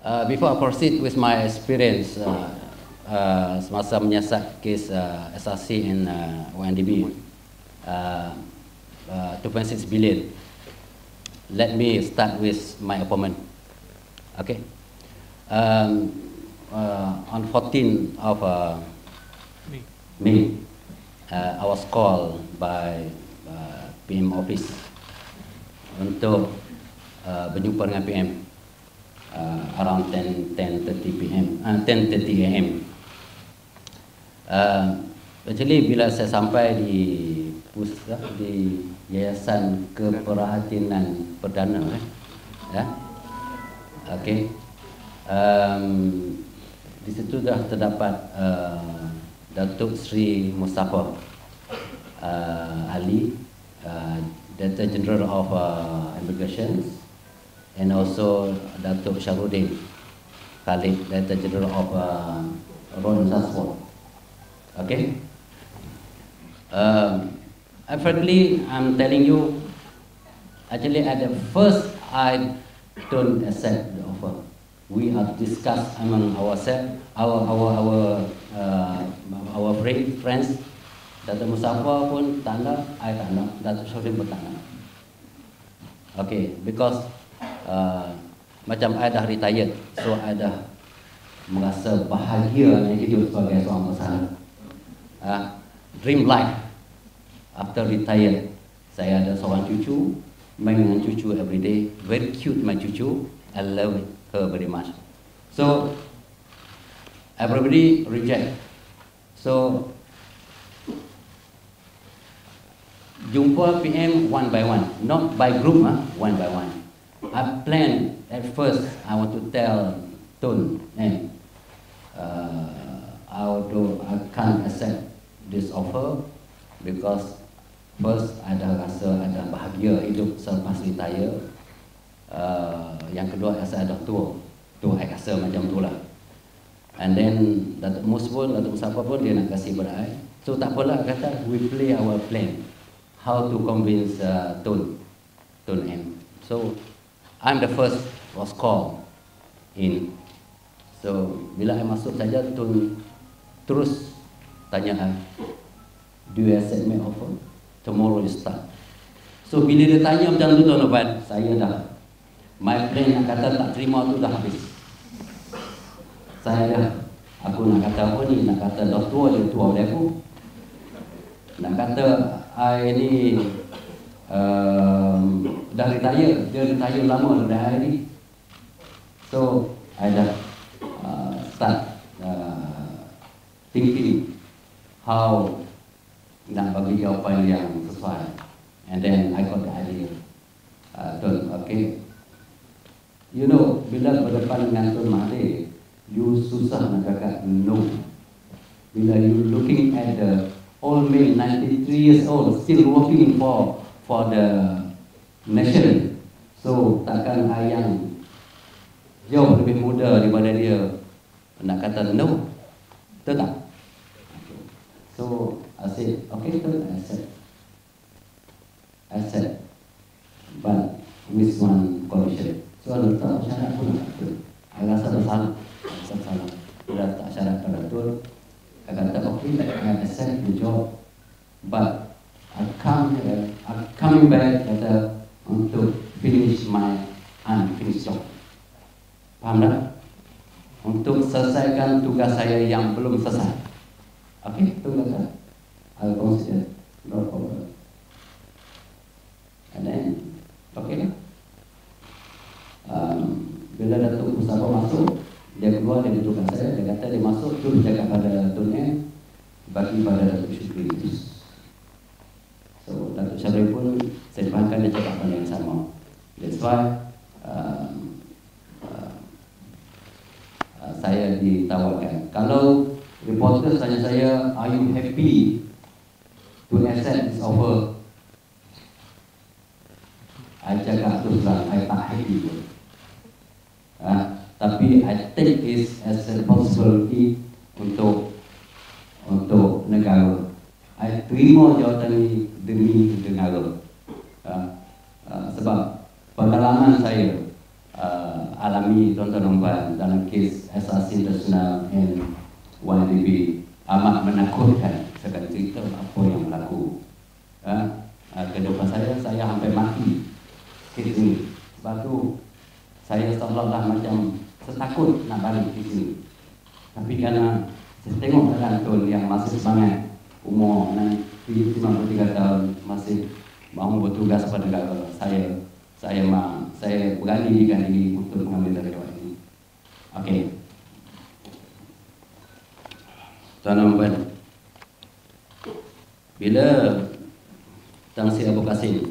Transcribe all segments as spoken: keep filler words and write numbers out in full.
Uh, before I proceed with my experience uh, uh, semasa menyiasat kes uh, S R C and uh, O N D B, uh, uh, two point six billion, let me start with my opponent. Okay. Um, uh, on fourteenth of uh, May, uh, I was called by uh, P M office untuk uh, berjumpa dengan P M uh, around ten thirty p m uh, ten thirty a m Uh, actually bila saya sampai di pusat di Yayasan Keprihatinan Perdana, eh, ya, okay, um, di situ dah terdapat uh, Datuk Seri Mustafa uh, Ali, uh, Director General of uh, Immigration, and also Datuk Sharudin Khalid, Director General of uh, Road Transport. Okay. Um, I frankly, I'm telling you, actually at the first I don't accept the offer. We have discussed among ourselves, our our our uh, our friends. Datuk Mustafa pun tak nak, I tak nak, Datuk Sharudin pun tak nak. Okay, because uh, macam I dah retired, so I dah merasa bahagia dengan hidup sebagai seorang pesara. Uh, dream life after retired. Saya ada seorang cucu, main dengan cucu every day, very cute my cucu, I love her very much. So everybody reject. So jumpa P M one by one, not by group, huh? one by one. I plan at first, I want to tell Tun, eh, uh, although I can't accept this offer because first ada rasa ada bahagia hidup selepas retire. Uh, yang kedua saya dah tua, tu I rasa macam tu lah. And then Datuk Mus pun, Datuk Mustafa pun dia nak kasih pada I. So tak apalah, kata we play our plan. How to convince uh, Tun, Tun M. So I'm the first was called in. So bila I masuk saja, Tun terus tanya I, do you accept my offer? Tomorrow you start. So bila dia tanya macam tu, Tuan Abad, saya dah, my plan nak kata tak terima tu dah habis. Saya dah, aku nak kata apa ni, nak kata dah tua, dia tua oleh aku. Nak kata I ni um, dah retire, dia retire lama dah I ni. So I dah uh, start uh, thinking how nak bagi jawapan yang sesuai. And then I got the idea. Uh, Tun, okay. You know, bila berdepan dengan Tun Mahathir, you susah nak cakap no. Bila you looking at the old man, ninety-three years old, still working for for the nation. So takkan I yang jauh lebih muda daripada dia nak kata no, betul tak? So I said, okay, I said, I said, but with one condition. So I letak syarat pun tak betul. I rasa bersalah, rasa salah. Dia letak syarat pada betul. I kata, okay, I accept the job, but I come here, I'm coming back kata untuk finish my unfinished job. Faham tak? Untuk selesaikan tugas saya yang belum selesai. Okay, itu kata. I'll consider, no problem. And then, okay lah. Um, bila Datuk Mustafa masuk, dia keluar, dia dudukkan saya, dia kata dia masuk, terus jaga pada Tun M, bagi pada Datuk Shukri. So, Datuk Seri pun, saya faham dia cakap pada yang sama. That's why, um, uh, uh, saya ditawarkan. Kalau reporter tanya saya, are you happy to accept this offer? I cakap terus terang, I tak happy pun. Uh, tapi I take this as a responsibility untuk untuk negara. I terima jawatan ini demi negara. Uh, uh, sebab pengalaman saya uh, alami kami, tuan-tuan dan puan, dalam kes asasi internasional N satu D B amat menakutkan. Saya akan cerita apa yang berlaku. Ha? Ke depan saya, saya hampir mati kes ini. Sebab tu saya seolah-olah macam setakut nak balik ke sini. Tapi kerana saya tengok keadaan Tun yang masih semangat, umur lima puluh tiga tahun, masih mahu bertugas pada negara saya, saya ma, saya beranikan diri untuk mengambil tanggungjawab ini. Okey. Tuan-tuan dan puan, bila Tan Sri Abu Kassim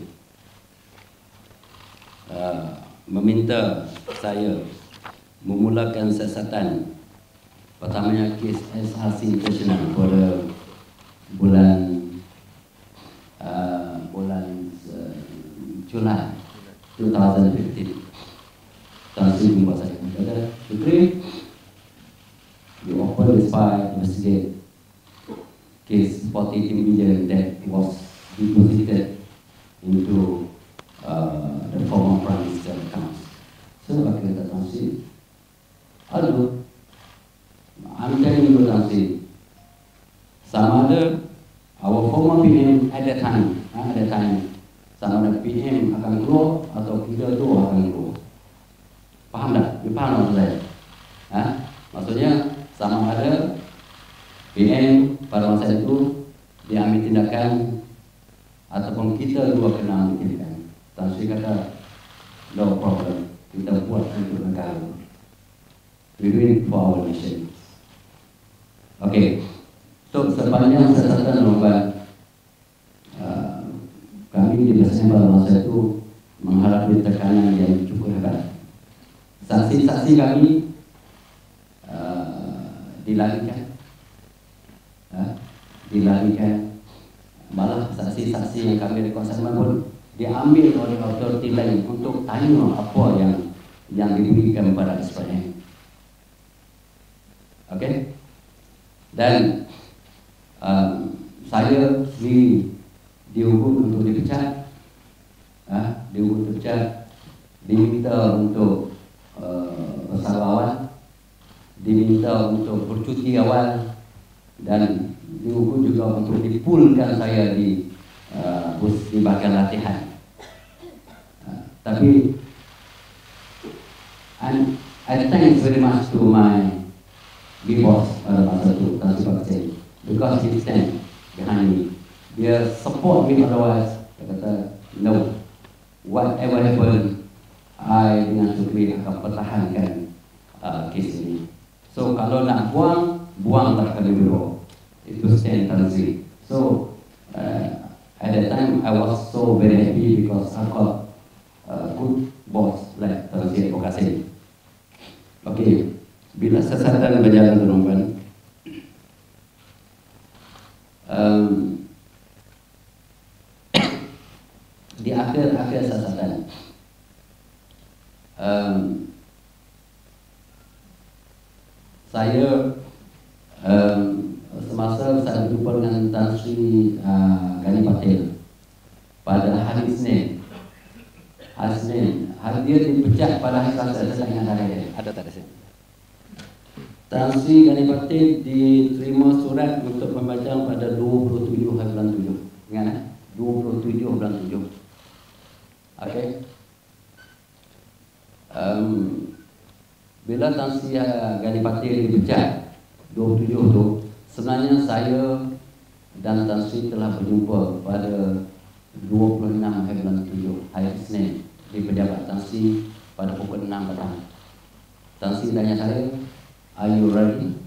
uh, meminta saya memulakan siasatan pertamanya kes asasi internasional pada bulan uh, bulan uh, Julai dua ribu lima belas. Tan Sri jumpa saya kata, Shukri, you open this file, investigate case forty million that was deposited into uh, the former Prime Minister accounts. So I kata Tan Sri, aduh, I'm telling you Tan Sri, sama ada our former P M at that time, uh, at that time, sama ada P M akan keluar atau kita tu akan keluar. Faham tak? You faham maksud saya? Ha? Maksudnya sama ada P M pada masa itu dia ambil tindakan ataupun kita dua kena ambil tindakan. Tan Sri kata, no problem, kita buat untuk negara. We do it for our nation. Okey. So sepanjang siasatan lomba uh, kami di Malaysian pada masa itu menghadapi tekanan yang cukup hebat. Saksi-saksi kami uh, dilarikan, uh, dilarikan. Malah saksi-saksi yang kami rekonstruksi pun diambil oleh autoriti lain untuk tanya apa yang yang diberikan kepada S P M. Okey. Dan um, saya sendiri dihukum untuk dipecat, uh, dihukum dipecat, diminta untuk uh, bersabawan, diminta untuk bercuti awal, dan dihukum juga untuk dipulkan saya di uh, di bahagian latihan. Uh, tapi and I thank very much to my big boss pada masa itu, Tan Sri Kassim, because he stand behind me. Dia support me, otherwise dia kata no, whatever happen, I dengan Shukri akan pertahankan uh, kes ini. So kalau nak buang, buanglah kami berdua. Itu stand Tan Sri. So uh, at that time I was so very happy because I got a good boss like Tan Sri Abu Kassim. Okay, bila siasatan berjalan teman-teman, um, di akhir-akhir siasatan, um, saya um, semasa saya berjumpa dengan Tan Sri uh, Gani Patil pada hari Isnin, hari Isnin, hari dia dipecat pada hari Selasa. Saya tak ingat hari dia. Ada tak ada sini? Tan Sri Gani Patil diterima surat untuk pembacaan pada dua puluh tujuh hari bulan tujuh. Ingat eh? dua puluh tujuh bulan tujuh. Okey. Um, bila Tan Sri Gani Patil dipecat dua puluh tujuh tu, sebenarnya saya dan Tan Sri telah berjumpa pada dua puluh enam hari bulan tujuh, hari Isnin, di pejabat Tan Sri pada pukul enam petang. Tan Sri tanya saya, are you ready?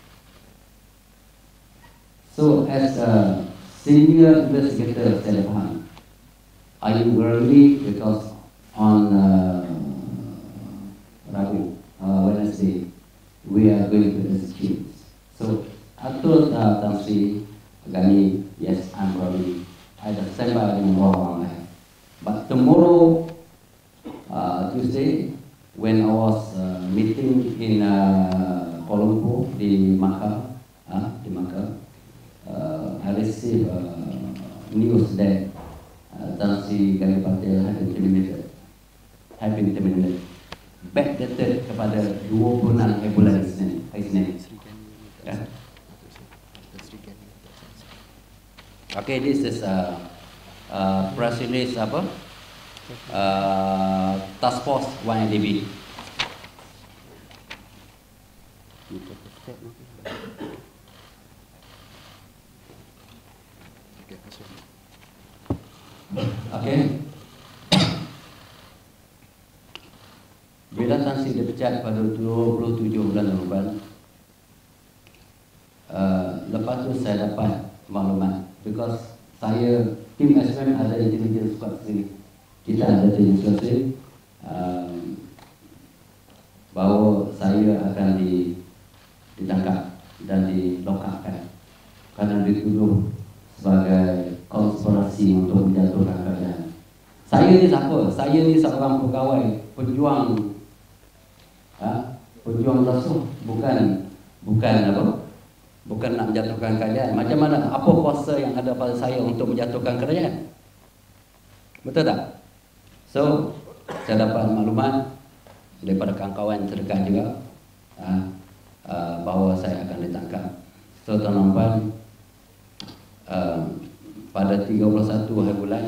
So as a senior investigator, saya faham, are you ready? Because on uh, Rabu, uh, Wednesday, we are going to execute. So I told uh, Tan Sri Gani, yes, I'm ready. I just stand by in tomorrow. But tomorrow, uh, Tuesday, when I was uh, meeting in uh, Kuala Lumpur, di M A C C, uh, di M A C C, uh, I received uh, news that uh, Tan Sri Gani Patil had been terminated, had been terminated, backdated kepada pada dua puluh enam hari bulan Isnin, hari Senin. Ya. Okay, this is a uh, uh, press release apa? Uh, Task Force one A D B. Okay. Bila Tan Sri dipecat pada dua puluh tujuh bulan November, uh, lepas tu saya dapat maklumat, because saya, tim S M M ada intelligence squad sendiri, kita ada intelligence squad sendiri, um, bahawa saya akan di, ditangkap dan dilokapkan kerana dituduh sebagai konspirasi untuk menjatuhkan kerajaan. Saya ni siapa? Saya ni seorang pegawai penjuang, ha? Penjuang rasuah, bukan bukan apa? Bukan nak menjatuhkan kerajaan. Macam mana? Apa kuasa yang ada pada saya untuk menjatuhkan kerajaan? Betul tak? So, saya dapat maklumat daripada kawan-kawan terdekat juga, ha, uh, bahawa saya akan ditangkap. So, tuan-tuan, uh, pada tiga puluh satu hari bulan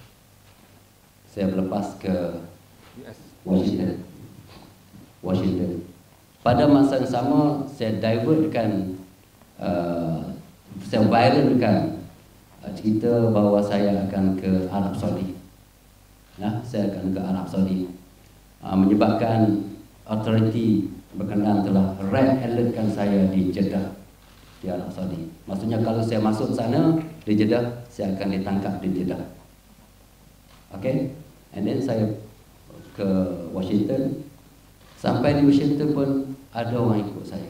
saya berlepas ke Washington. Washington. Pada masa yang sama saya divertkan, uh, saya viralkan uh, cerita bahawa saya akan ke Arab Saudi. Ya, saya akan ke Arab Saudi. Uh, menyebabkan authority berkenaan telah red alertkan saya di Jeddah, di Arab Saudi. Maksudnya kalau saya masuk sana di Jeddah, saya akan ditangkap di Jeddah. Okay, and then saya ke Washington. Sampai di Washington pun ada orang ikut saya.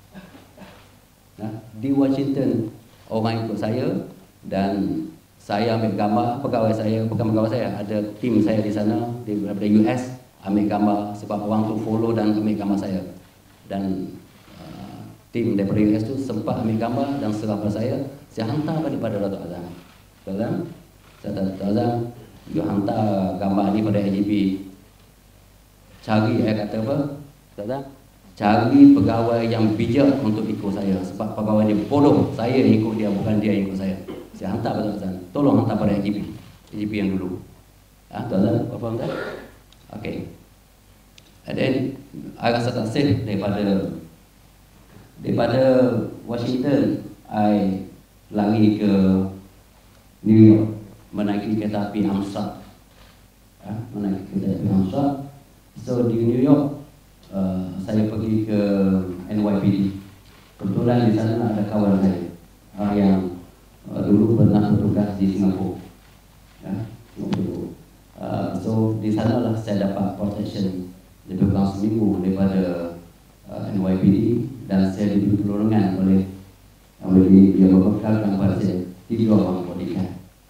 Nah, di Washington orang ikut saya dan saya ambil gambar pegawai saya, bukan pegawai saya, ada tim saya di sana daripada U S ambil gambar sebab orang tu follow dan ambil gambar saya. Dan uh, tim daripada U S tu sempat ambil gambar dan serah pada saya. Saya hantar balik pada Datuk Azam. Datuk Azam, saya kata, Datuk Azam, you hantar gambar ni pada A G P. Cari, saya kata apa? Datuk Azam, cari pegawai yang bijak untuk ikut saya. Sebab pegawai ni bodoh. Saya ikut dia, bukan dia ikut saya. Saya hantar pada Datuk Azam. Tolong hantar pada A G P. A G P yang dulu. Ah, Datuk Azam, apa faham tak? Okay. And then, I rasa tak safe daripada daripada Washington, I lari ke New York, menaiki kereta api Amtrak. Ha, menaiki kereta api Amtrak. So di New York, uh, saya pergi ke N Y P D. Kebetulan di sana ada kawan saya uh, yang uh, dulu pernah bertugas di Singapura. Ya, Singapura. Uh, so di sanalah saya dapat protection lebih kurang seminggu daripada uh, N Y P D dan saya diberi pertolongan oleh oleh dia membekalkan pada saya tiga orang bodyguard.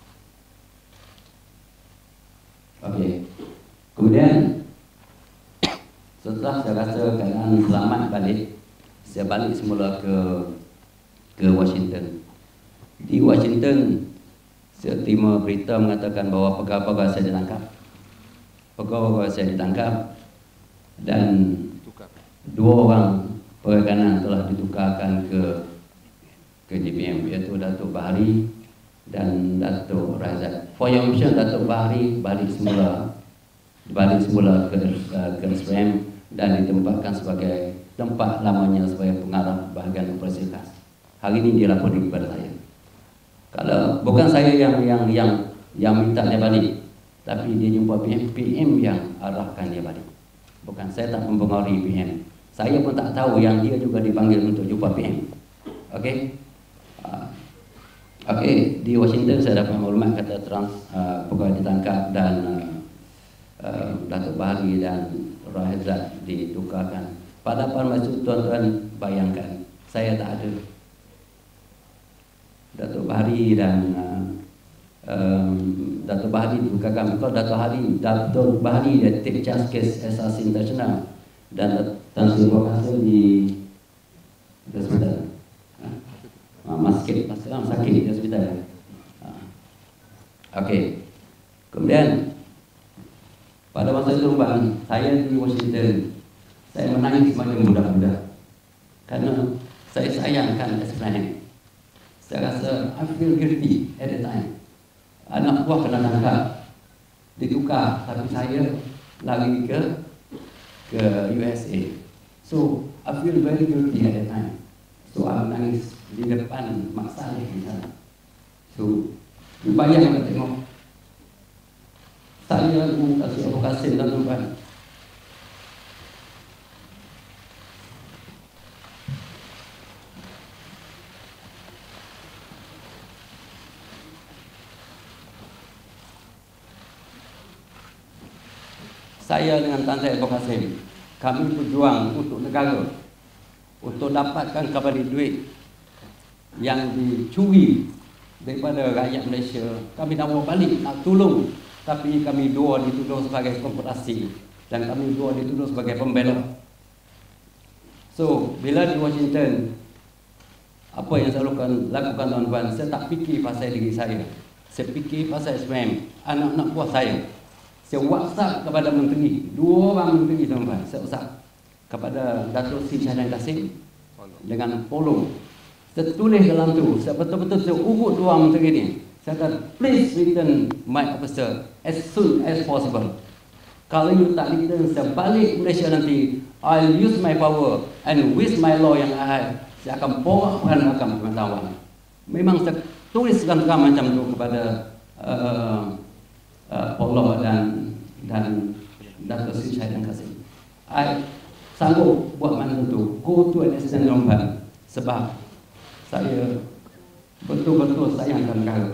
Okey. Kemudian setelah saya rasa keadaan selamat balik, saya balik semula ke ke Washington. Di Washington saya terima berita mengatakan bahawa pegawai-pegawai saya ditangkap. Pegawai-pegawai saya ditangkap dan dua orang perikanan telah ditukarkan ke ke J P M, iaitu Datuk Bahari dan Datuk Razak. For your information, Datuk Bahari balik semula balik semula ke uh, ke S P M dan ditempatkan sebagai tempat lamanya sebagai pengarah bahagian operasi khas. Hari ini dia lapor kepada saya. Kalau bukan saya yang yang yang yang minta dia balik, tapi dia jumpa P M, P M yang arahkan dia balik. Bukan saya tak mempengaruhi P M. Saya pun tak tahu yang dia juga dipanggil untuk jumpa P M. Okey. Uh, Okey, di Washington saya dapat maklumat kata trans uh, pegawai ditangkap dan uh, uh, Datuk Bahari dan Rahizat ditukarkan. Pada masa itu tuan-tuan bayangkan, saya tak ada. Datuk Bahari dan uh, um, Datuk Bahari ditukarkan. Because Datuk Bahari, Datuk Bahari dia take charge case S R C International dan Tan Sri berhasil di hospital. Ha, masih masih sakit di hospital. Ha. Okey. Kemudian pada masa itu bang, saya di Washington, Saya menangis macam budak-budak karena saya sayangkan Israel. Saya rasa I feel guilty at the time. Anak buah kena tangkap, ditukar, tapi saya lari ke ke U S A. So I feel very guilty at the time. So I menangis di depan Mak Saleh di sana. So bayangkan tengok saya dengan kasih Abu Kassim dan tuan-tuan. Saya dengan Tan Sri Abu Kassim, kami berjuang untuk negara, untuk dapatkan kembali duit yang dicuri daripada rakyat Malaysia. Kami nak bawa balik, nak tolong, tapi kami dua dituduh sebagai korporasi dan kami dua dituduh sebagai pembela. So, bila di Washington, apa yang saya lakukan, lakukan tuan-tuan, saya tak fikir pasal diri saya. Saya fikir pasal S M M, anak-anak buah saya. Saya WhatsApp kepada menteri, dua orang menteri tuan-tuan, saya WhatsApp kepada Datuk Seri dan Kassim dengan polong. Saya tulis dalam tu, saya betul-betul saya urut dua menteri ni. Saya kata, please return my officer as soon as possible. Kalau you tak return, saya balik Malaysia nanti, I'll use my power and with my law yang I have, saya akan porakkan makam pengetahuan. Memang saya tuliskan terang macam tu kepada uh, Uh, Allah dan dan Datuk Seri dan Kassim. I sanggup buat mana tu, go to an extent lompat, sebab saya betul-betul sayangkan negara.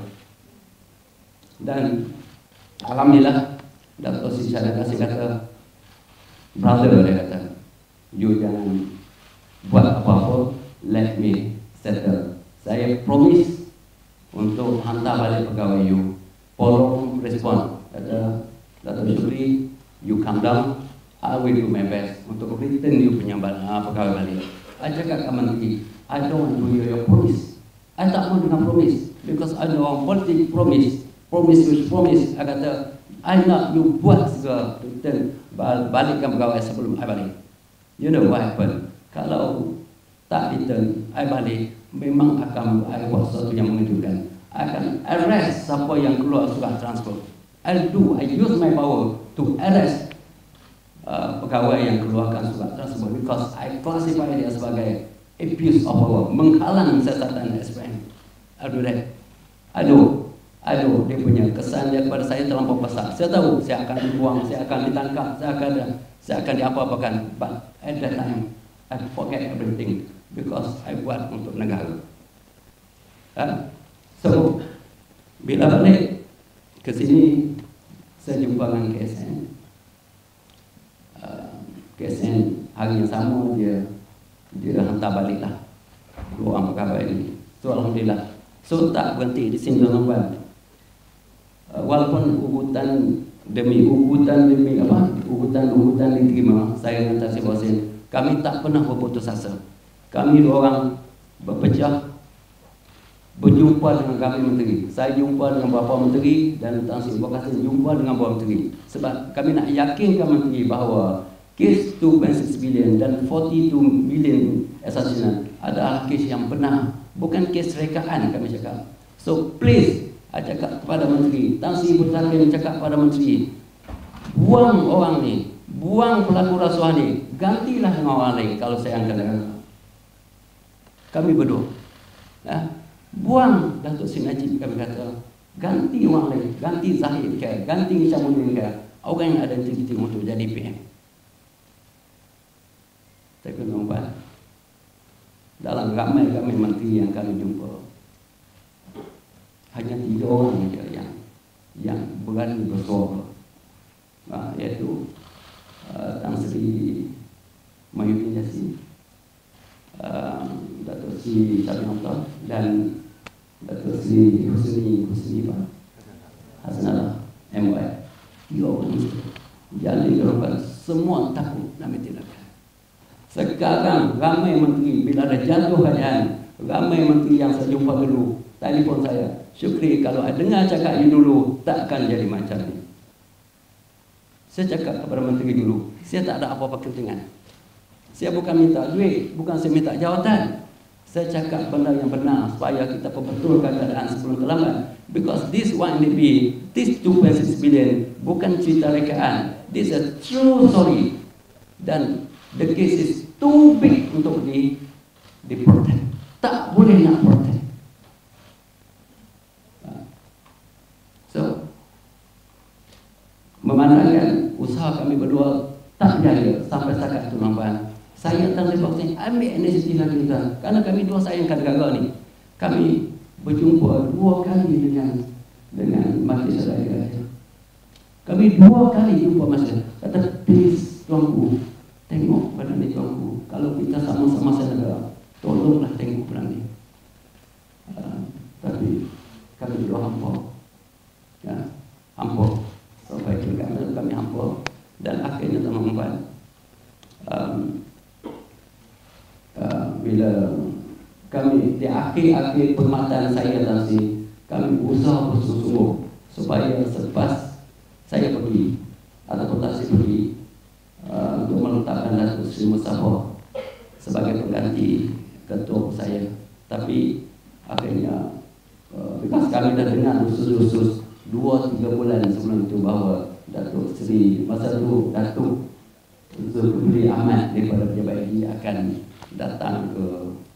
Dan alhamdulillah Datuk Seri dan Kassim kata, brother, dia kata, you jangan buat apa-apa, let me settle. Saya promise untuk hantar balik pegawai you. Polong respon, kata Datuk Shukri, you come down, I will do my best untuk return you punya pegawai balik. I cakap ke menteri, I don't want to hear your promise. I tak mau dengar promise, because I know orang politik promise, promise which promise. I kata, I nak you buat segera return, balikkan pegawai sebelum I balik. You know what happen? Kalau tak return, I balik, memang akan I buat sesuatu yang mengejutkan. I akan arrest siapa yang keluar surat transfer. I'll do, I use my power to arrest uh, pegawai yang keluarkan surat transfer, because I classify dia sebagai abuse of power, menghalang siasatan S M M. I'll do that. I know, I know dia punya kesan dia kepada saya terlampau besar. Saya tahu saya akan dibuang, saya akan ditangkap, saya akan saya akan diapa-apakan. But at that time, I forget everything because I buat untuk negara. Uh, So, bila balik ke sini, saya jumpa dengan K S N. Uh, K S N hari yang sama dia dia hantar baliklah dua orang pegawai ini. So alhamdulillah. So tak berhenti di sini tuan-tuan. Uh, walaupun urutan demi urutan demi apa? Urutan-urutan diterima, saya dengan Tan Sri Kassim, kami tak pernah berputus asa. Kami dua orang berpecah, berjumpa dengan kami menteri. Saya jumpa dengan beberapa menteri dan Tan Sri Kassim jumpa dengan beberapa menteri. Sebab kami nak yakinkan menteri bahawa kes two point six billion dan forty-two million assassinat adalah kes yang benar, bukan kes rekaan kami cakap. So please, saya cakap kepada menteri, Tan Sri Kassim cakap kepada menteri, buang orang ni, buang pelaku rasuah ni, gantilah dengan orang lain kalau saya angkat negara. Kami berdua. Nah, buang Datuk Seri Najib, kami kata, ganti orang lain, ganti Zahid ke, ganti Isyamuddin ke, orang yang ada integritas untuk jadi P M. Saya kena buat dalam ramai-ramai menteri yang kami jumpa, hanya tiga orang saja yang yang berani bersuara, uh, iaitu uh, Tan Sri Mahyudin Yassin, uh, Datuk Seri Abdull dan Datuk Seri Husni Husni Hasanah M Y. Tiga orang itu jadi korban, semua takut nak mentilakkan. Sekarang ramai menteri, bila ada jatuh keadaan, ramai menteri yang saya jumpa dulu telefon saya, Shukri, kalau I dengar cakap you dulu, takkan jadi macam ni. Saya cakap kepada menteri dulu, saya tak ada apa-apa kepentingan. Saya bukan minta duit, bukan saya minta jawatan. Saya cakap benda yang benar supaya kita perbetulkan keadaan sebelum terlambat. Because this one may be, this two point six billion bukan cerita rekaan. This is a true story. Dan the case is too big untuk di diprotect. Tak boleh nak protect. So, memandangkan usaha kami berdua tak berjaya sampai setakat itu, nampak. Saya dan Datuk Kassim ambil inisiatif lagi kita, kerana kami dua sayangkan negara ni. Kami berjumpa dua kali dengan dengan majlis raya. Kami dua kali jumpa majlis. Kata, please tuanku, tengok pada ni tuanku. Kalau kita sama-sama saudara, tolonglah tengok pada ni. Uh, tapi kami dua hampa, ya, hampa. Sampai ke kami, kami hampa. Dan akhirnya teman-teman, um, Uh, bila kami di akhir-akhir perkhidmatan saya dan si kami berusaha bersungguh-sungguh supaya selepas saya pergi ataupun tak saya pergi uh, untuk meletakkan Datuk Seri Musafir sebagai pengganti ketua saya. Tapi akhirnya uh, because kami dah dengar usus-usus dua tiga bulan sebelum itu bahawa Datuk Seri masa itu Datuk Shukri Ahmad daripada Pejabat Haji akan datang ke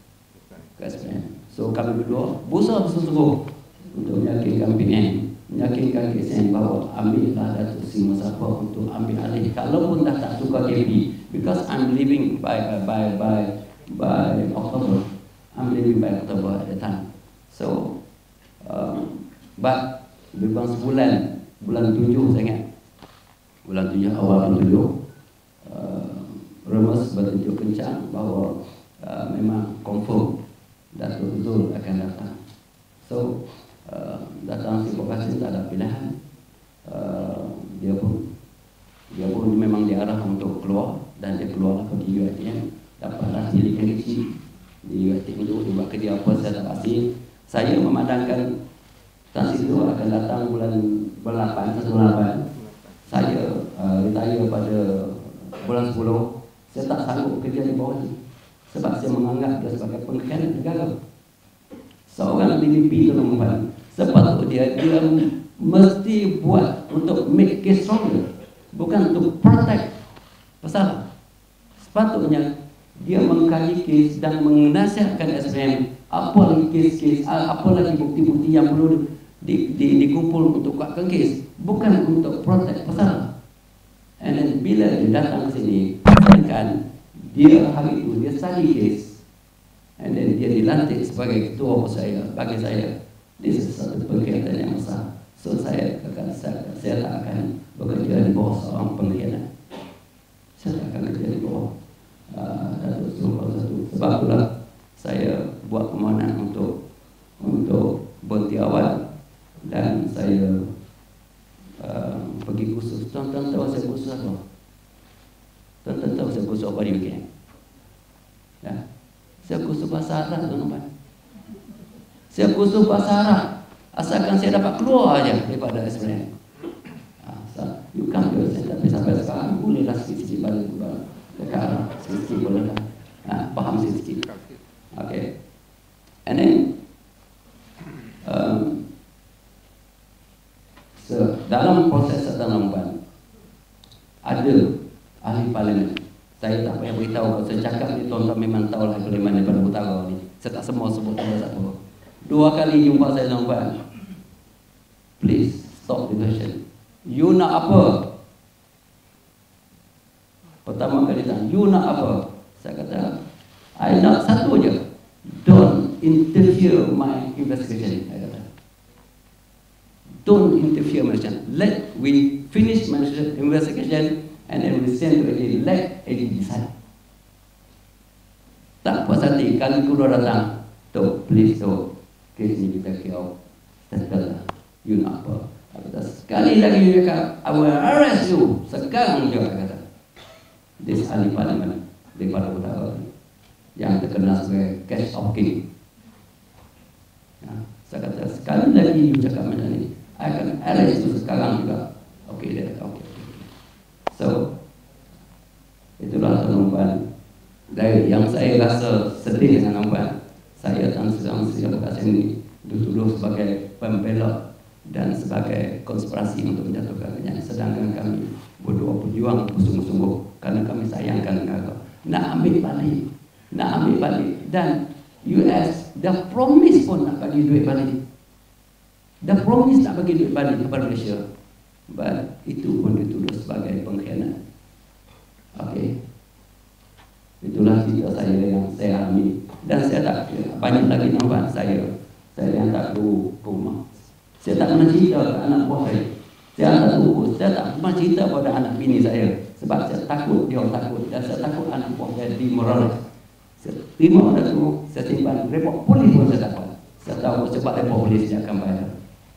Kassim. So kami berdua berusaha bersungguh untuk meyakinkan P M, meyakinkan Kassim bahawa ambillah Datuk Seri Musafir untuk ambil alih. Kalaupun dah tak suka K P, because I'm leaving by by by by October, I'm leaving by October at the time. So, um, but lebih sebulan, bulan tujuh saya ingat, bulan tujuh awal bulan tujuh. Uh, Remes bertunjuk kencang bahawa uh, memang confirm Datuk Abdull akan datang. So uh, datang si Kassim tak ada pilihan. Uh, dia pun dia pun memang diarah untuk keluar dan dia keluar pergi U I T M, dapatlah dilihat di U I T M itu buat kerja apa saya tak pasti. Saya memandangkan Tan Sri itu akan datang bulan bulan lapan, satu bulan lapan. Saya uh, retire pada bulan sepuluh. Saya tak sanggup kerja di bawah ni sebab saya menganggap dia sebagai pengkhianat negara. Seorang D D P teman-teman, sepatutnya dia mesti buat untuk make case stronger, bukan untuk protect pasal. Sepatutnya dia mengkaji case dan menasihatkan S P M apa lagi case-case, apa lagi bukti-bukti yang perlu di, di, dikumpul untuk kuatkan case, bukan untuk protect pasal. And then bila dia datang ke sini, kan dia hari itu dia study case, and then dia dilantik sebagai ketua saya. Bagi saya, this is satu pengkhianatan yang besar. So saya akan saya, saya tak akan bekerja di bawah seorang pengkhianat. Saya tak akan bekerja di bawah uh, Datuk Seri satu. Sebab itulah saya buat permohonan untuk untuk berhenti awal dan saya uh, pergi kursus. Tuan-tuan tahu saya kursus apa? Tuan-tuan tahu saya kursus apa di U K M? Ya. Saya kursus bahasa Arab, tuan-tuan. Saya kursus bahasa Arab. Asalkan saya dapat keluar aja daripada S P M. Ah, so, you come to saya tapi sampai sekarang bolehlah sikit-sikit balik ke Arab, sikit-sikit bolehlah. Ah, faham sikit-sikit. Okay. And then um, so, dalam proses dalam ada ahli parlimen. Saya tak payah beritahu, saya cakap ni tuan-tuan memang tahu lah parlimen daripada utara ni. Saya tak semua sebut nama satu. Dua kali jumpa saya tuan-tuan. Please stop the question. You nak apa? Pertama kali tanya, you nak apa? Saya kata, I nak satu je. Don't interfere my investigation. Saya kata, don't interfere my investigation. Let we finish my investigation and then we send to A D. Let A D decide. Tak puas hati, kali kedua datang, tu, please tu, kes ni kita kira, settle lah. You nak apa? Kata, sekali lagi you cakap, I will arrest you. Sekarang juga kata. This ahli parlimen daripada utara yang terkenal sebagai cash of king. Ya, saya kata, sekali lagi you cakap macam ni, I akan arrest you sekarang juga. Okay, dia kata, okay. So, itulah teman-teman saya rasa sedih dengan nampak saya Tan Sri Kassim ini dituduh sebagai pembela dan sebagai konspirasi untuk menjatuhkan Kenyang, sedangkan kami berdua berjuang bersungguh-sungguh kerana kami sayangkan negara. Nak ambil balik, nak ambil balik, dan U S dah promise pun nak bagi duit balik, dah promise nak bagi duit balik kepada Malaysia, but itu pun dituduh sebagai pengkhianat. Okey, itulah cerita saya yang saya alami, dan saya tak banyak lagi nampak saya saya yang tak perlu rumah. Saya tak pernah cerita ke anak buah saya. Saya tak tahu, saya tak pernah cerita pada anak bini saya sebab saya takut dia takut, dan saya takut anak buah saya demoralize. Saya terima pada tu, saya simpan report polis pun saya dapat. Saya tahu sebab report polis dia akan bayar.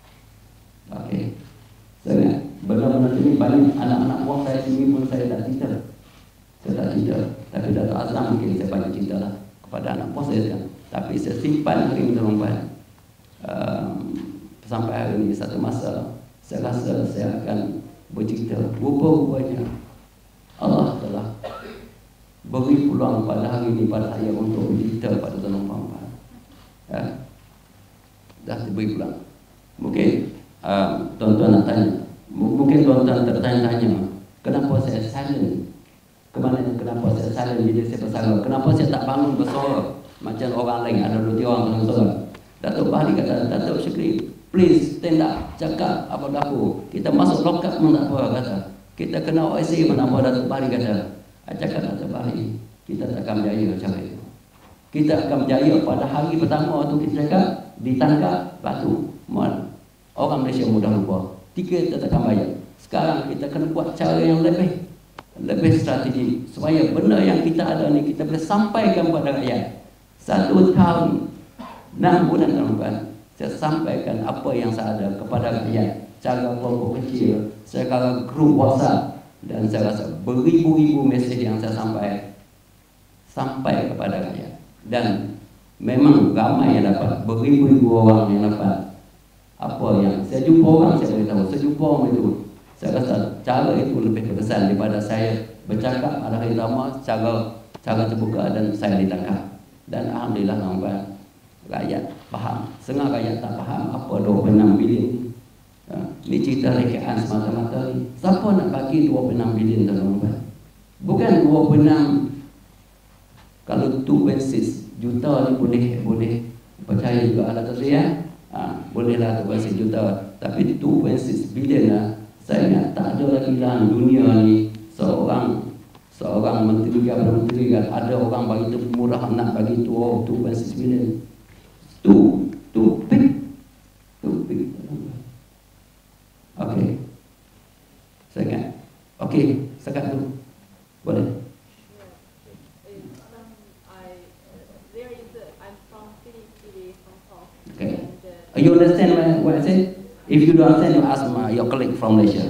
Okey, saya benar-benar ini banyak anak-anak buah saya sini pun saya tak cerita. Saya tak cerita, tapi Datuk Azam mungkin saya banyak cerita lah kepada anak buah saya sekarang. Tapi saya simpan hari ini dalam bahan. Um, sampai hari ini satu masa saya rasa saya akan bercerita. Rupa-rupanya Allah telah beri peluang pada hari ini pada saya untuk bercerita pada tuan-tuan. Ya, dah diberi peluang. Mungkin um, tuan-tuan nak tanya, mungkin tuan-tuan tertanya-tanya, kenapa saya silent? Kemana kenapa saya silent bila saya bersuara? Kenapa saya tak bangun bersuara macam orang lain? Ada dua tiga orang yang bersuara. Datuk Bahari kata, Datuk Shukri, please stand up, cakap apa dapur. Kita masuk lockup pun tak apa, kata. Kita kena O S A pun apa, Datuk Bahari kata. Cakap Datuk Bahari, kita tak akan berjaya cara itu. Kita akan berjaya pada hari pertama tu kita cakap, ditangkap, batu. Orang Malaysia mudah lupa. Tiga kita tak akan bayar. Sekarang kita kena buat cara yang lebih lebih strategi supaya benda yang kita ada ni kita boleh sampaikan kepada rakyat. Satu tahun enam bulan tuan-tuan, saya sampaikan apa yang saya ada kepada rakyat, cara kelompok kecil, secara grup WhatsApp, dan saya rasa beribu-ribu mesej yang saya sampai sampai kepada rakyat, dan memang ramai yang dapat, beribu-ribu orang yang dapat apa yang saya jumpa orang, saya beritahu, saya jumpa orang itu, saya rasa cara itu lebih berkesan daripada saya bercakap pada hari pertama secara cara terbuka dan saya ditangkap. Dan alhamdulillah tuan-tuan, rakyat faham. Setengah rakyat tak faham apa dua puluh enam bilion. Ha, ini cerita rekaan semata-mata ni. Siapa nak bagi dua puluh enam bilion tuan-tuan? Bukan dua puluh enam, kalau dua puluh enam juta ni boleh boleh percaya juga ada tu ya. Ha, bolehlah dua puluh enam juta, tapi dua puluh enam bilion lah. Saya ingat tak ada lagi dalam dunia ni seorang seorang menteri atau menteri kan ada orang bagi tu murah nak bagi tu oh, dua puluh enam bilion. Tu tu big tu big. Okey, saya ingat. Okey, sekat tu boleh. Okay. You understand what, what I said? If you don't understand, you ask my, your colleague from Malaysia.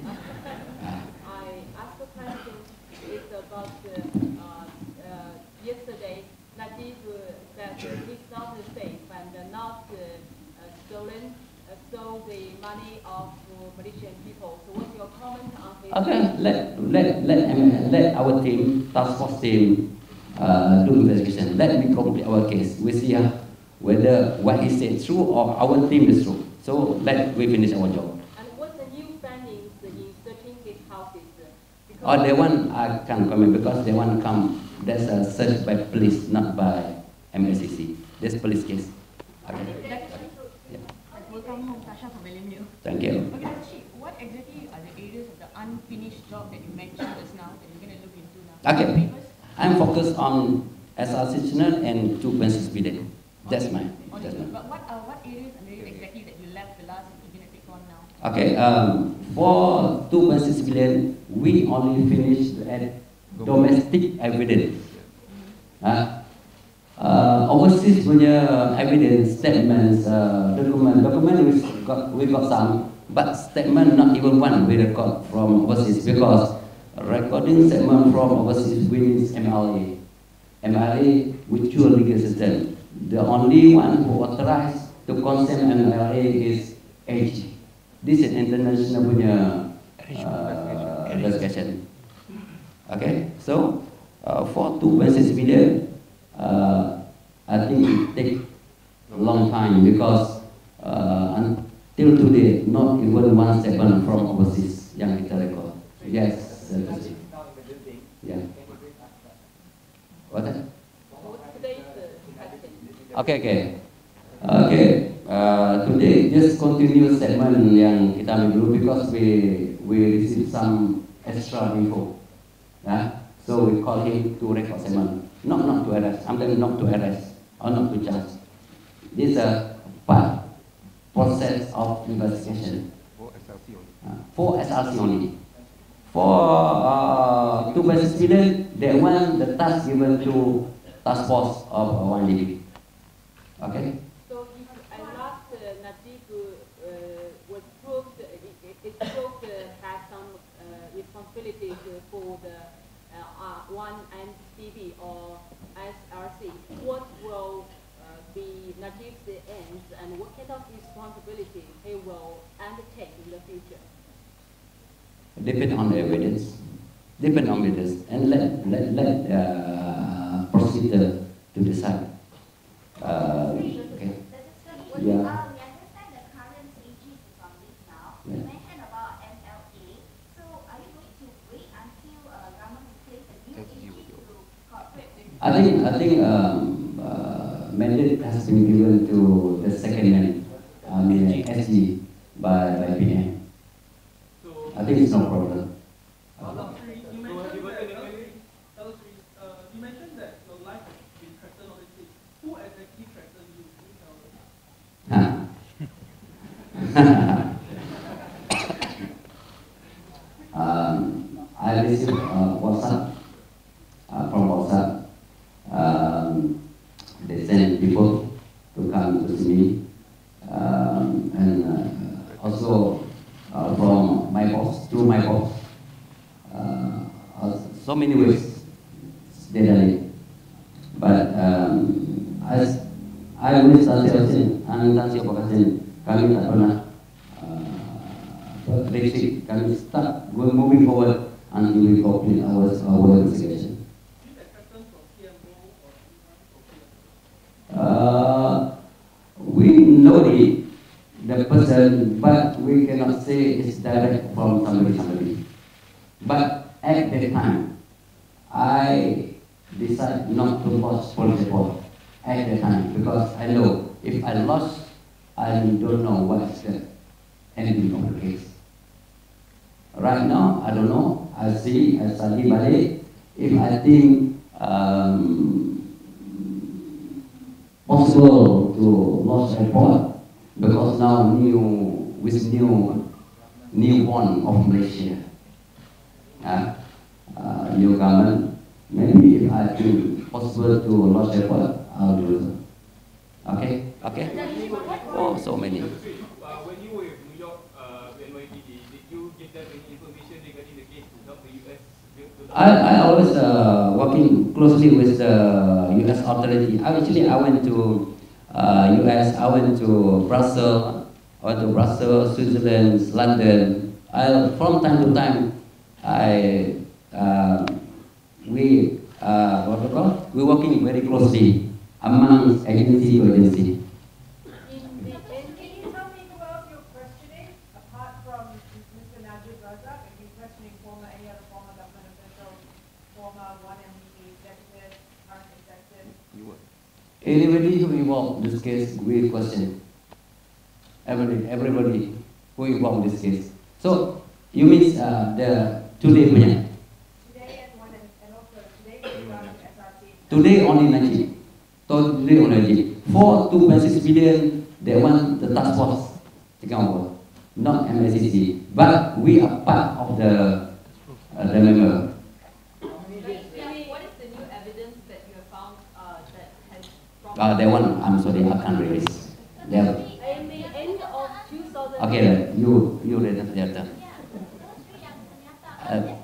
I asked the question is about uh, uh, yesterday. Najib uh, said uh, he's not safe and uh, not uh, uh, stolen, uh, stole the money of uh, Malaysian people. So what's your comment on his? Okay, let let let um, let our team, task force team, uh, do investigation. Let me complete our case. We see uh, whether what he said true or our team is true. So let we finish our job. And what's the new findings in searching his houses? Oh, the one I can't comment because the one come. That's a search by police, not by M A C C. This police case. Okay. Yeah. Welcome home, Tasha from Malaysia. Thank you. Okay, Chief, what exactly are the areas of the unfinished job that you mentioned just now that you're going to look into now? Okay. I'm focused on S R Kitchener and two point six billion. That's mine. That's mine. But what are what areas and areas exactly that you left the last and you're going to take on now? Okay, um, for two point six billion, we only finished at domestic evidence. Uh, uh, overseas punya evidence, statements, uh, document, document we got, we got some, but statement not even one we record from overseas because recording statement from overseas means M L A. M L A, mutual legal system. The only one who authorized to consent M L A is A G. This is international punya uh, discussion. Okay, so uh, for two point six billion, time because uh, until today, not even one second from overseas yang kita record. Yes. Yeah. What? Okay, okay. Okay. Uh, today just continue segment yang kita ambil dulu because we we receive some extra info. Yeah. So we call him to record segment. Not not to arrest. I'm telling not to arrest or not to charge. This is a part process of investigation. For S R C only. Uh, for S R C only. For uh, two basic students, they want the task given to task force of uh, one living. Okay. So if I last uh, Najib uh, was proved, it, it, it proved uh, has some uh, responsibilities for the uh, uh, one and T V or S R C, what will uh, be Najib's ends and what kind of responsibility he will undertake in the future? Depend on the evidence. Depend on evidence, and let let let uh, prosecutor to decide. Uh, okay. Yeah. I think I think um, uh, mandate has been given to the second man, I mean S G by by P M. I think it's no problem. Uh, you mentioned that your life has been threatened on this case. Who exactly threatened you? um, I received uh, WhatsApp uh, from WhatsApp. Um, they send people to come to see me, um, and uh, also uh, from my boss, through my boss. Uh, uh, so many ways they done it. But um, as I wish Tansi and Tansi Pakistan, kami tak pernah uh, retreat. Kami start going moving forward until we complete our our investigation. Uh, we know the, the person, but we cannot say it's direct from somebody, somebody. But at that time, I decided not to lodge police report at that time because I know if I lost, I don't know what's the ending of the case. Right now, I don't know. I see, I study balik. If I think um, possible to lodge report because now new with new newborn of Malaysia, uh, uh, new government. Maybe if I think possible to lodge report, I'll do so. Okay, okay. Oh, so many. Uh, when you were in New York, uh, N Y P D, did you give them any information regarding the case to help the U S? I, I always uh, working closely with the U S authority. Actually, I went to uh, U S, I went to Brussels, I went to Brussels, Switzerland, London. I, from time to time, I uh, we uh, what we call we working very closely among agency to agency. Everybody who involved in this case, we question. Everybody, everybody who involved in this case. So, you mean uh, the today punya? Today and one and, and also today we got S R C. Today only ninety. Today only ninety. For two point six billion, they want the task force taken over, not M A C C. But we are part of the uh, the member. Uh, that one, I'm sorry, I can't release. In the end of two thousand. Okay, you you read it later. Uh,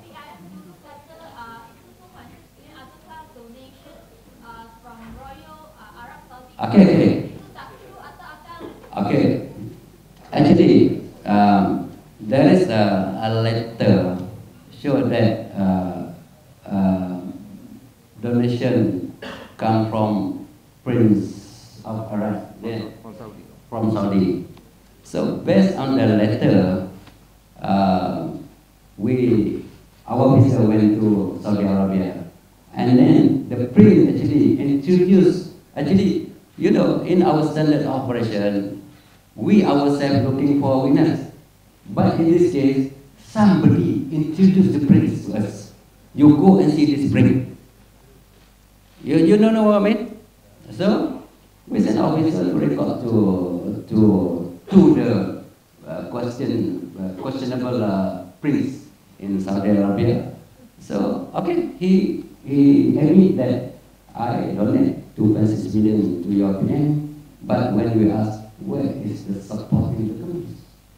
okay, okay. Okay. Actually, um, there is a, a letter show that uh, uh, donation come from Prince of Arab. Yeah. from Saudi. So based on the letter, uh, we, our officer went to Saudi Arabia, and then the prince actually introduced, actually, you know, in our standard operation, we ourselves looking for winners. But in this case, somebody introduced the prince to us. You go and see this prince. You, you don't know what I mean? So, we sent our officer to record to, to, to the uh, question, uh, questionable uh, prince in Saudi Arabia. So, okay, he, he admitted that I donate two point six million to your P M, but when we asked, where is the supporting documents?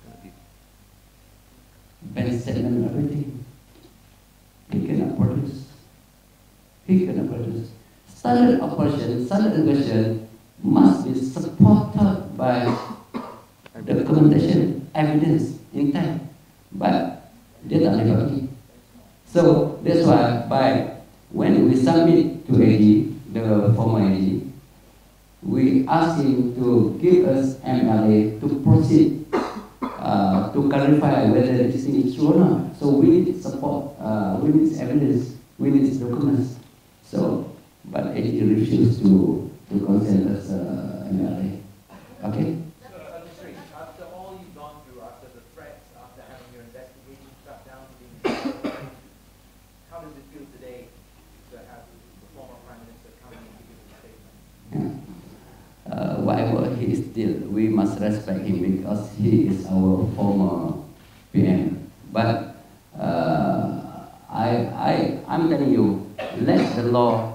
Bank statement, everything. He cannot produce. He cannot produce. Standard operation, standard question must be supported by documentation, evidence, intent, but they don't have it. So that's why by when we submit to A D, the former A D, we ask him to give us M L A to proceed uh, to clarify whether this thing is true or not. So we need support, uh, we need evidence, we need documents. So, but A D refused to to consent us uh, M L A. Okay. So, uh, Seri, after all you've gone through, after the threats, after having your investigation shut down, being how does it feel today to have the former Prime Minister coming and give you a statement? Yeah. Uh, whatever he is still, we must respect him because he is our former P M. But uh, I, I, I'm telling you, let the law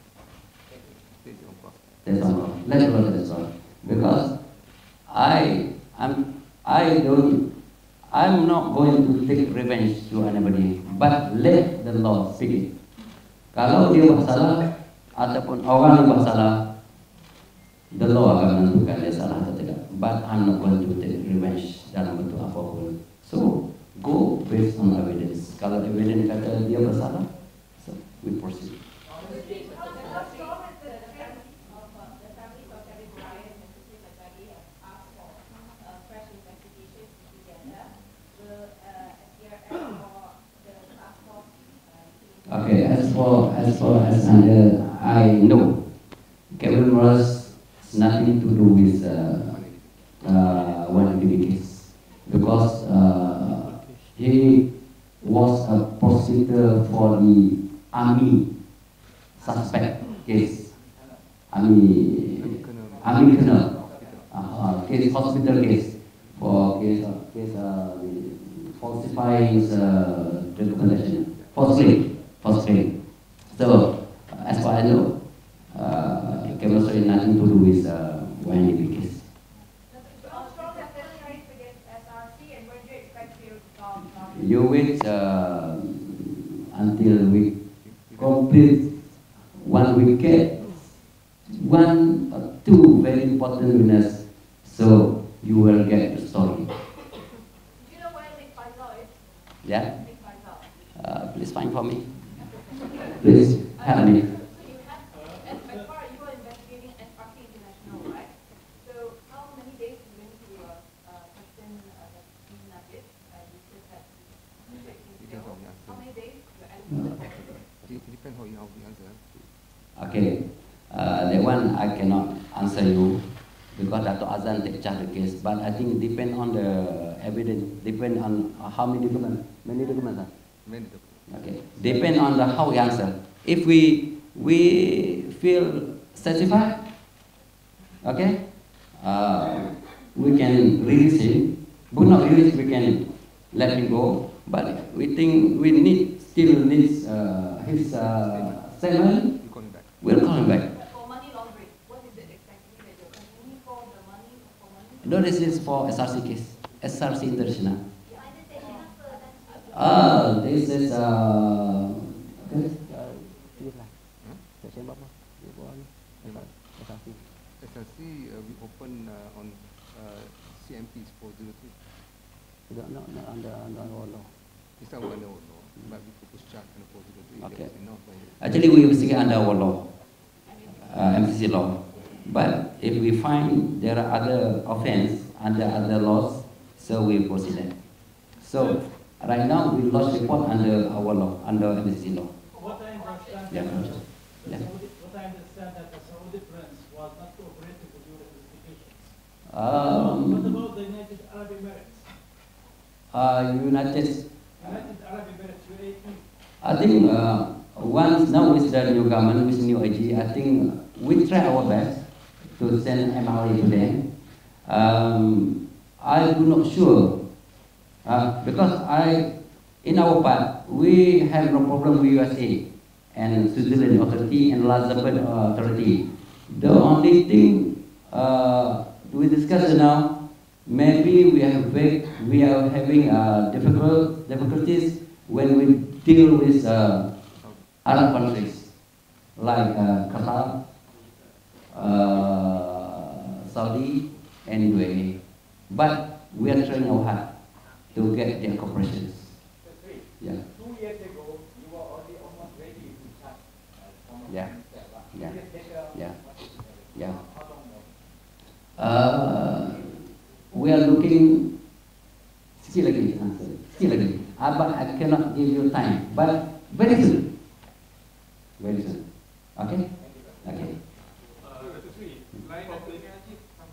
That's all. Let the law that's all. Because I, I'm, I don't, I'm not going to take revenge to anybody. But let the law speak. Kalau dia buat salah ataupun orang yang buat salah, the law akan menentukan dia salah atau tidak. But I'm not going to take revenge dalam bentuk apapun. So go based on evidence. Kalau evidence kata dia bersalah, so we proceed. Okay, as for as for as under I know, Kevin Ross nothing to do with uh, uh, one of the case because uh, he was a prosecutor for the army suspect case, army army colonel uh, case, hospital case for case uh, case uh, falsifying uh, documentation, falsely. So, as far as I know, uh, Kevin Ross has nothing to do with uh, Y N D B case. How strong has been the case against S R C, and when do you expect to resolve? You wait uh, until we complete one weekend, one or two very important winners, so you will get the story. Do you know where Nick Faisal is? Yeah? Nick Faisal. Uh, please find for me. Please help me. So you have, as, as far as you are investigating S R C International, right? So how many days you went to uh, uh, question uh, the team nuggets? Uh, you said that you checked in jail. How many days you allocated for it? It depends how you how you answer. Okay, uh, that one I cannot answer you because Datuk Azan take charge of the case. But I think depend on the evidence, depend on how many documents, many documents. Huh? Many documents. Okay, depend on the how we answer. If we we feel satisfied, okay, uh, we can release him. But not release, we can let him go. But we think we need still needs uh, his uh, statement. You call him back. We'll call him back. For money laundering, what is it exactly that you're continuing for the money for money? No, this is for S R C case, S R C International. Yeah, I understand. Ah, this is uh, okay. S R C, uh, we open uh, on uh, C M Ps four zero three. No, no, no, under under our law. It's not under our law, but we propose charge under four zero three. Okay. Enough by Actually, we investigate under our law, uh, M C C law. But if we find there are other offense under other laws, so we proceed that. So right now we lodge report under our law, under M A C C law. What I understand, Yeah. that, Yeah. the Saudi, what I understand that the Saudi prince was not cooperative with your investigations. Um, What about the United Arab Emirates? uh, United, United Arab Emirates, U A E. I think uh, once now with the new government, with new I G, I think we try our best to send M R A to them. Um, I do not sure uh, because I, in our part, we have no problem with U S A and Switzerland authority and Luxembourg authority. The only thing uh, we discuss now, maybe we have very, we are having uh, difficult difficulties when we deal with uh, Arab countries like uh, Qatar, uh, Saudi, and U A E. But we are trying our hard to get their cooperation. Yeah. Two years ago, you were already almost ready to start. Uh, Yeah. Yeah. Yeah. Yeah. How long more? Uh, we are looking. Still lagi answer. Still lagi. Uh, but I cannot give you time. But very soon. Very soon. Okay. Okay. Uh, Datuk Seri, lain daripada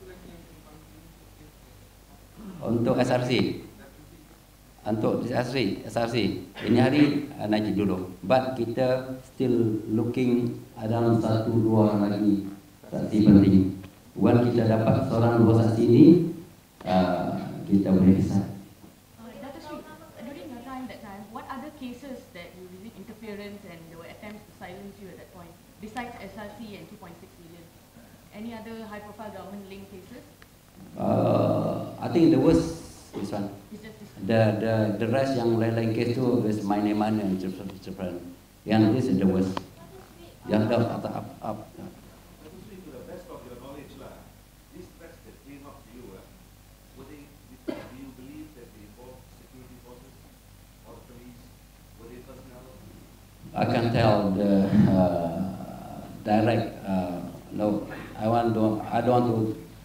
Untuk S R C, untuk S R C, S R C ini hari uh, naik dulu. But kita still looking ada satu dua orang lagi saksi penting. When kita dapat seorang dua saksi ini, uh, kita boleh decide. Uh, Datuk Seri, during your time that time, what other cases that you received interference and there were attempts to silence you at that point, besides S R C and two point six million? Any other high-profile government-linked cases? Uh, I think the worst is one. It's just this. The the the rest yang lain-lain case tu is my name and different. Yang this is the worst. Yang dah up up up. Datuk Seri, to the best of your knowledge lah, these threats that came up to you, uh, were they, do you believe that they involved security forces or the police? Were they personnel? I can tell the uh, direct. Uh, no, I want to. I don't want to.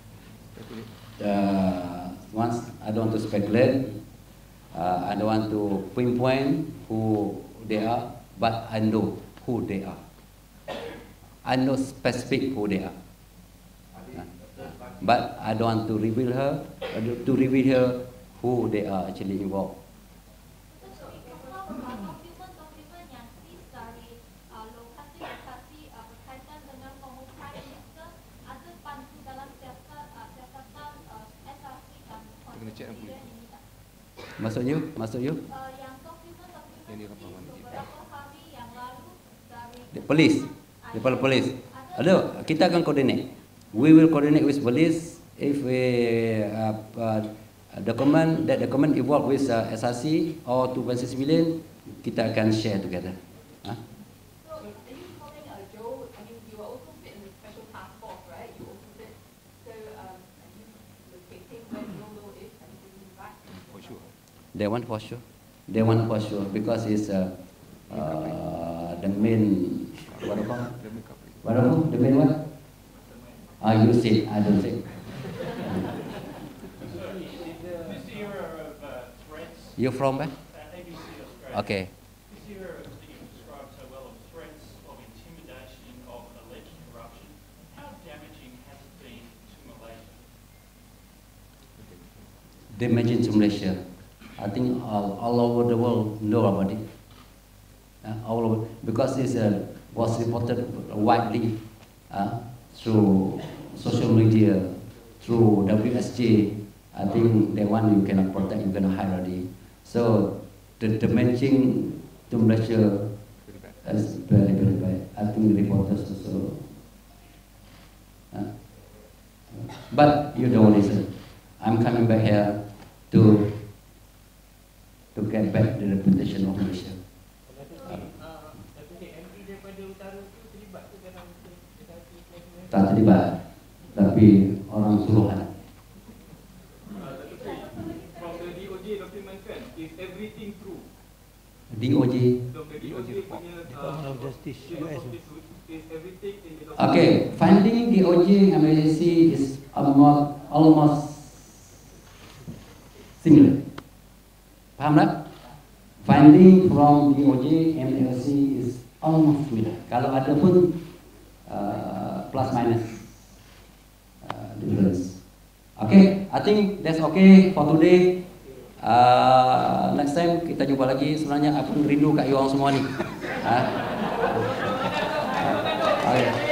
Uh, once I don't want to speculate. Uh, I don't want to pinpoint who they are, but I know who they are. I know specific who they are. Uh, but I don't want to reveal her, uh, to reveal her who they are actually involved. Dokumen-dokumen yang seize dari lokasi-lokasi berkaitan dengan pengumuman minister ada pandu dalam siasat siasatan S R C dan konstitusi ini tak? Maksud you? Maksud you? Uh, yang dokumen-dokumen beberapa hari yang lalu dari The police. The police. Ada, kita akan coordinate. We will coordinate with police if we uh, uh, document that document involved with uh, S R C or two point six million, kita akan share together. Huh? So, are you calling uh, Joe? I mean, you are also fit in the special task force, right? You also fit. So, um, are you locating where Joe is and bringing him back? For sure. They want for sure. They want for sure because it's uh, uh, the main. What about? What about the main what? Ah, you say. I don't say. This year of uh, threats, You from where? uh, A B C Australia. Okay. This year of thing you described so well of threats, of intimidation, of alleged corruption. How damaging has it been to Malaysia? Damaging to Malaysia. I think all, all over the world know about it. Uh, all over, because it uh, was reported widely uh, through social media, through W S J. I think the one you cannot protect, you cannot hide already. So the damaging to Malaysia is very, very bad. I think the reporters also. Uh, but you don't listen. I'm coming back here to to get back the reputation of Malaysia. Tak terlibat, tapi orang suruhan. From the D O J document kan, is everything true? D O J, From the D O J punya uh, Department of Justice, U S. office is everything in the Okay, finding D O J M A C C is almost, almost similar. Faham tak? Finding from D O J M A C C is almost similar. Kalau ada pun uh, plus minus uh, difference. Okay, I think that's okay for today. Uh, next time kita jumpa lagi. Sebenarnya aku rindu kat you orang semua ni. Ha? Okay.